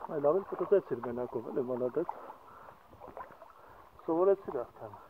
Mai lave il fotosezzi il menacco, le maladette. Sovolezzi da